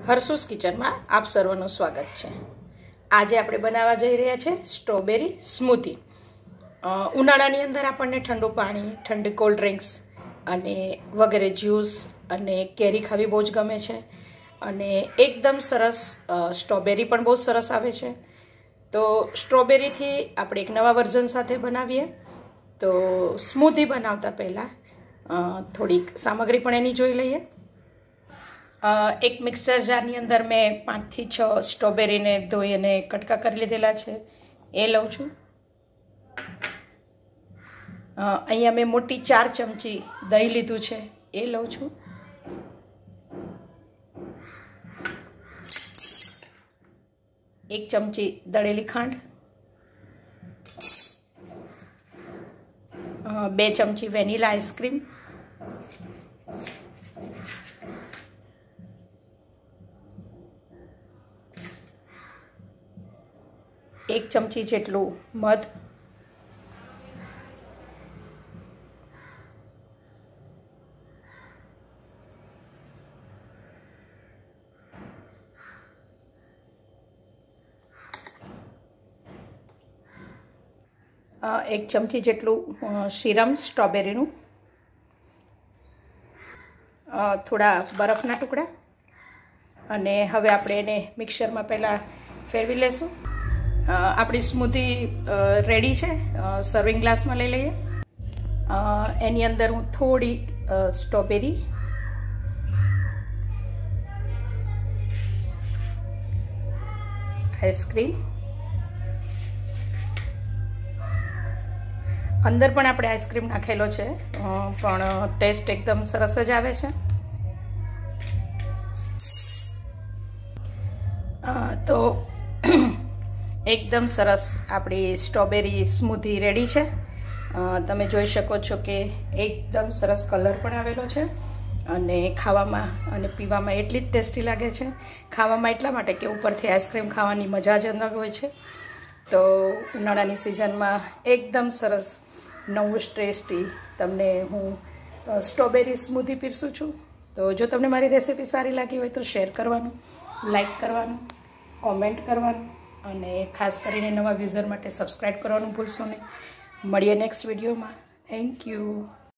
હર્ષુસ કિચનમાં આપ સર્વનું સ્વાગત છે। આજે આપણે બનાવવા જઈ રહ્યા છે સ્ટ્રોબેરી સ્મૂધી। ઉનાળાની અંદર આપણને ઠંડુ પાણી, ઠંડી કોલ્ડ ડ્રિંક્સ અને વગેરે જ્યુસ અને કેરી ખાવી બહુ જ ગમે છે અને એકદમ સરસ સ્ટ્રોબેરી પણ બહુ સરસ આવે છે। તો સ્ટ્રોબેરીથી આપણે એક નવા વર્ઝન સાથે બનાવીએ। તો સ્મૂધી બનાવતા પહેલાં થોડીક સામગ્રી પણ એની જોઈ લઈએ। एक मिक्सर जारनी अंदर मैं 5 થી 6 स्ट्रॉबेरी ने धोई अने कटका करी लीधेला छे ए लઉં છું। अहींया मैं मोटी 4 चमची दही लीधुं छे ए लઉં છું। 1 चमची दळेली खांड, 2 चमची वेनिला आइसक्रीम, 1 चमची जेटलू मध, 1 चमची जेटलू सीरम स्ट्रॉबेरीनु, थोड़ा बरफना टुकड़ा अने हवे आपणे एने मिक्सर में पहला फेरवी लेशुं। आपणी स्मूधी रेडी है। सर्विंग ग्लास में लई लईए। एनी अंदर हूँ थोड़ी स्ट्रॉबेरी, आइसक्रीम, अंदर पण आपणे आइसक्रीम नाखेलो छे पण टेस्ट एकदम सरस ज आवे छे। तो एकदम सरस आपणी स्ट्रॉबेरी स्मूधी रेडी है। तमे जोई शको छो कि एकदम सरस कलर पण आवेलो छे अने खावामां अने पीवामां एटली ज टेस्टी लागे छे। खावामां एटला माटे के उपरथी आइसक्रीम खावानी मजा ज अलग होय छे। तो उनाळानी सीजनमां एकदम सरस नवुं टेस्टी तमने हूँ स्ट्रॉबेरी स्मूधी पीरसूं छुं। तो जो तमने मारी रेसिपी सारी लागी होय तो शेर करवानुं, लाइक करवानुं, कॉमेंट करवानुं અને ખાસ કરીને નવા યુઝર માટે સબસ્ક્રાઇબ કરવાનું ભૂલશો નહીં। મળીએ નેક્સ્ટ વિડીયોમાં। Thank you.